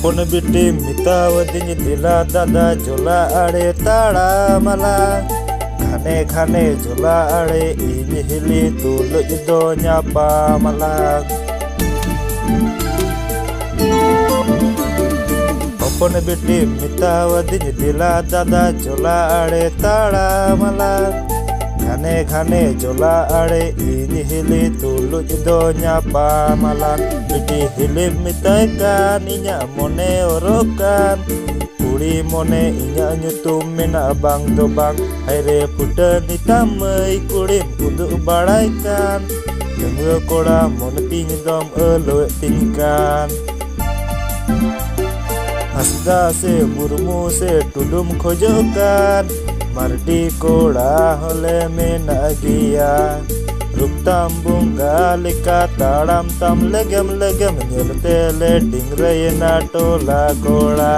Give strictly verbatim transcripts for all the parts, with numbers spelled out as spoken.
Hopon bitti mitawadinya dila dada jola ade tara mala Khane khane jola ade ini hili tulu ido nyapa mala Hopon bitti mitawadinya dila dada jola ade tara mala Khane khane jola ade ini hili tulu ido nyapa mala Bitti hili mitaikan inya mone orokan Kuri mone inya nyutum mena bang do bang Haire puda nitamai kurim uduk baraikan Dengar koda mone ting dom eloe tingkan Hasda se murmu se tudum khojokan Mardi koda hole mena giya Ruptam bunga lika taram tam legam legam nyelte le dingrayna tola koda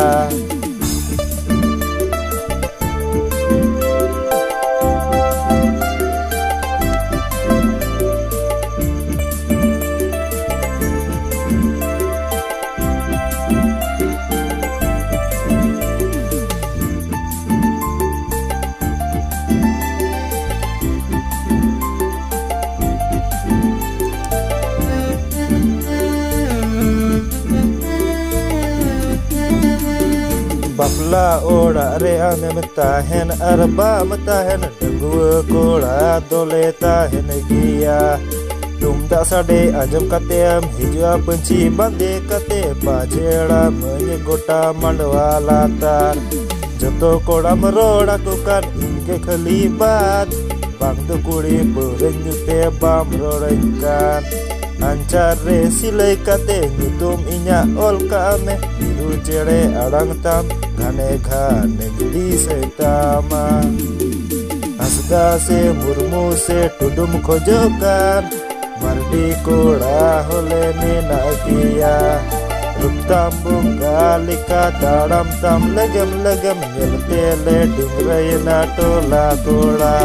Bapla ora re ane metahen arba metahen dengua kola dole tahen giya Tumda sade ajam katem hijua penci bande kate pajera menyegota mandwa latar Joto koda meroda kukan inge khalibat Bang tu kuri berenyute bam rorekan Ancar re silai kate nyutum inya ol kame Biru cere arang tam Khane khane di setama Asda se murmu se tudum khojokan Mardi koda hole mena giya Ruptam bunga lika taram tam legam legam Nyelte le dingrayna tola koda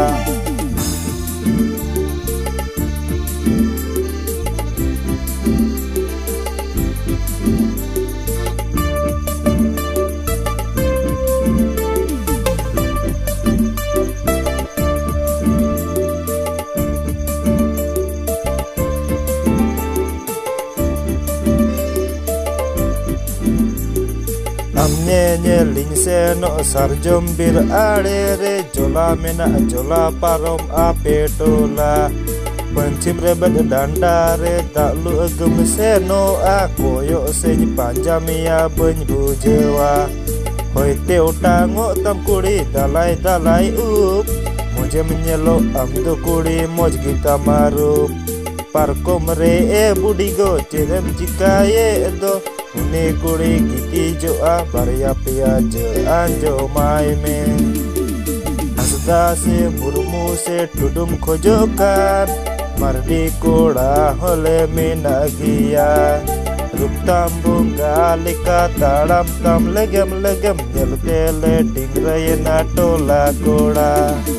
Amne nyeling se no sarjom bir ade re jola mena jola parom ape tola Pancim rebet danda re taklu agem se no a koyo se panjamia beny bujewa Hoi teu tango tam kuri dalai dalai up Moje menyelo amdo kuri moj kita marup Parkom re e budigo cerem jika ye do Une kuri giti joa barya pia jo anjo mai me Asda se murmu se tudum khojokan Mardi koda hole mena giya Ruptam bunga lika taram tam legam legam Nyelte le dingrayna tola koda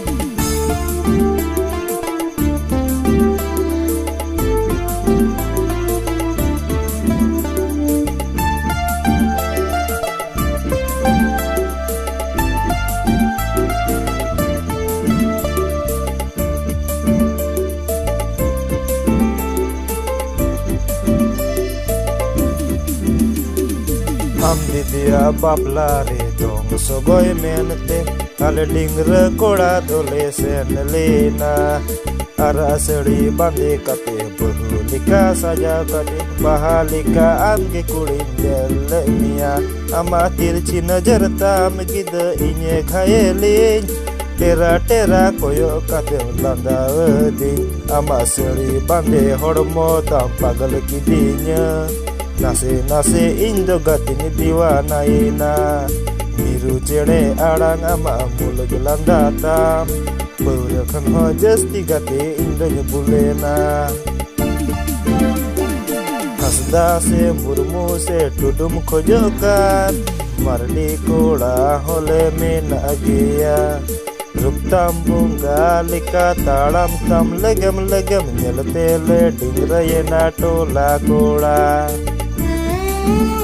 Amdi dia bapla re dong sogoy menete Kale dingra koda dole sen lena Ara seri bande kate bahulika saja kate Bahalika amge kurin jelle niya Amatir china jarta megida inye khayelin Tera tera koyo kate landa wedin Ama seri bande hormo tam pagal kidinya Nase nase indo gatini diwana ina Biru cere arang ama mulu jalan datam Pura kan ho jasti gate indo nyebulena Hasda se murmu se tudum khojokan Mardi koda hole mena giya Ruptam bunga lika taram tam legam legam Nyelte le dingrayna tola koda